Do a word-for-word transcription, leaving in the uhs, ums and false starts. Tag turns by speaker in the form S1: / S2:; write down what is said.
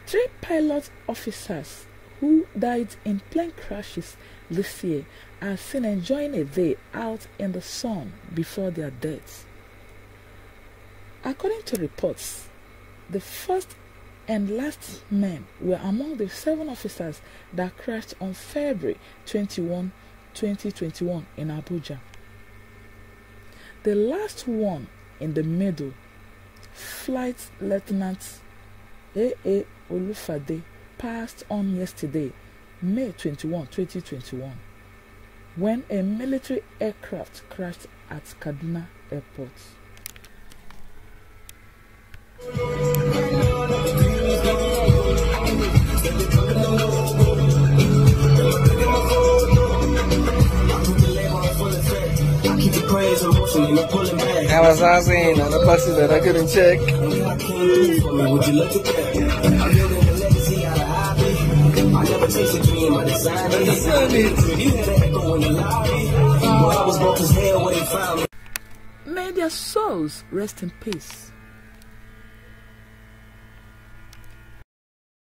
S1: Three pilot officers who died in plane crashes this year are seen enjoying a day out in the sun before their deaths. According to reports, the first and last men were among the seven officers that crashed on February twenty-first, twenty twenty-one in Abuja. The last one in the middle, Flight Lieutenant A A Olufade, passed on yesterday, May twenty-first, twenty twenty-one, when a military aircraft crashed at Kaduna Airport.
S2: I was asking on the person that I couldn't check.
S1: May their souls rest in peace.